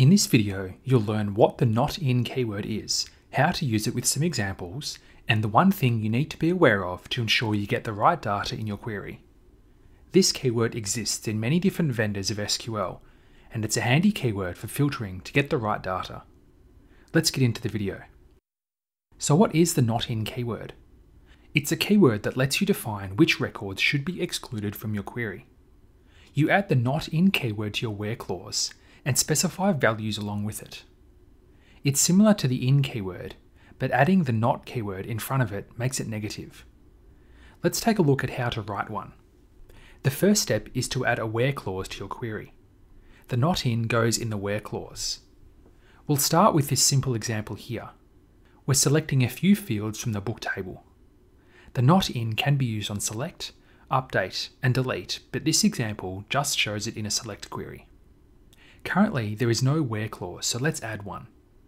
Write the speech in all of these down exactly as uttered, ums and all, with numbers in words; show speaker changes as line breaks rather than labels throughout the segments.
In this video, you'll learn what the not in keyword is, how to use it with some examples, and the one thing you need to be aware of to ensure you get the right data in your query. This keyword exists in many different vendors of S Q L, and it's a handy keyword for filtering to get the right data. Let's get into the video. So what is the not in keyword? It's a keyword that lets you define which records should be excluded from your query. You add the not in keyword to your where clause and specify values along with it. It's similar to the in keyword, but adding the not keyword in front of it makes it negative. Let's take a look at how to write one. The first step is to add a where clause to your query. The not in goes in the where clause. We'll start with this simple example here. We're selecting a few fields from the book table. The not in can be used on select, update, and delete, but this example just shows it in a select query. Currently, there is no where clause, so let's add one.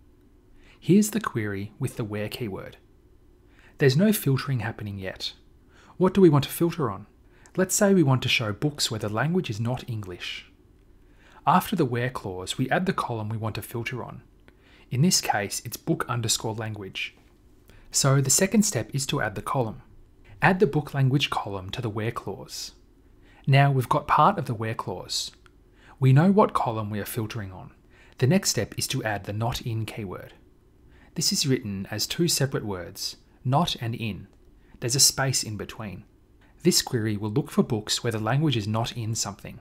Here's the query with the where keyword. There's no filtering happening yet. What do we want to filter on? Let's say we want to show books where the language is not English. After the where clause, we add the column we want to filter on. In this case, it's book underscore language. So the second step is to add the column. Add the book language column to the where clause. Now we've got part of the where clause. We know what column we are filtering on. The next step is to add the not in keyword. This is written as two separate words, not and in. There's a space in between. This query will look for books where the language is not in something.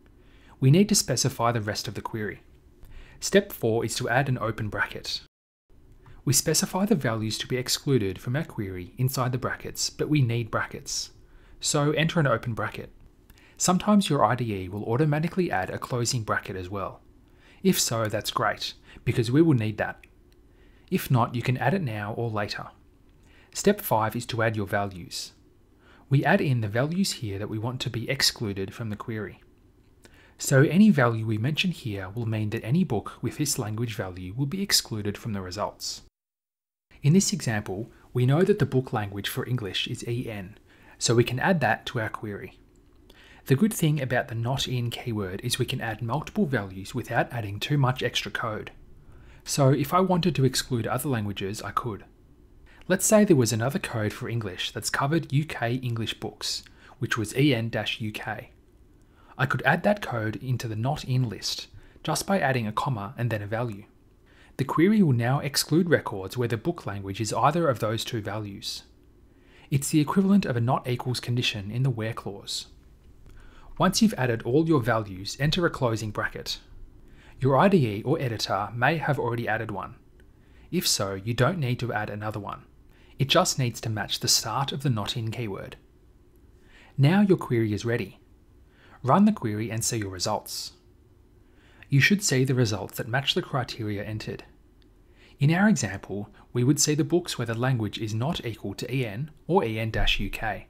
We need to specify the rest of the query. Step four is to add an open bracket. We specify the values to be excluded from our query inside the brackets, but we need brackets. So enter an open bracket. Sometimes your I D E will automatically add a closing bracket as well. If so, that's great, because we will need that. If not, you can add it now or later. Step five is to add your values. We add in the values here that we want to be excluded from the query. So any value we mention here will mean that any book with this language value will be excluded from the results. In this example, we know that the book language for English is E N, so we can add that to our query. The good thing about the not in keyword is we can add multiple values without adding too much extra code. So if I wanted to exclude other languages, I could. Let's say there was another code for English that's covered U K English books, which was E N U K. I could add that code into the not in list, just by adding a comma and then a value. The query will now exclude records where the book language is either of those two values. It's the equivalent of a not equals condition in the where clause. Once you've added all your values, enter a closing bracket. Your I D E or editor may have already added one. If so, you don't need to add another one. It just needs to match the start of the not in keyword. Now your query is ready. Run the query and see your results. You should see the results that match the criteria entered. In our example, we would see the books where the language is not equal to E N or E N U K.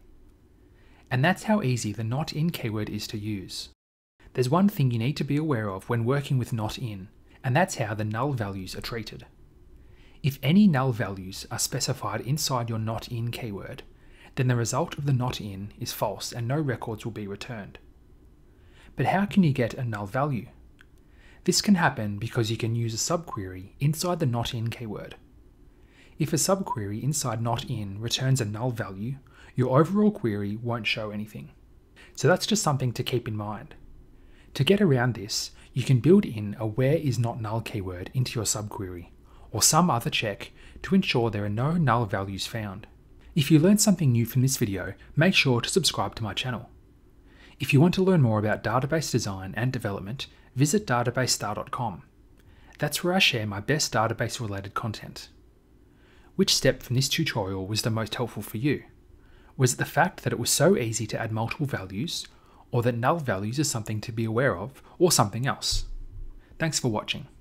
And that's how easy the not in keyword is to use. There's one thing you need to be aware of when working with not in, and that's how the null values are treated. If any null values are specified inside your not in keyword, then the result of the not in is false and no records will be returned. But how can you get a null value? This can happen because you can use a subquery inside the not in keyword. If a subquery inside not in returns a null value, your overall query won't show anything. So that's just something to keep in mind. To get around this, you can build in a where is not null keyword into your subquery, or some other check to ensure there are no null values found. If you learned something new from this video, make sure to subscribe to my channel. If you want to learn more about database design and development, visit database star dot com. That's where I share my best database related content. Which step from this tutorial was the most helpful for you? Was it the fact that it was so easy to add multiple values, or that null values are something to be aware of, or something else? Thanks for watching.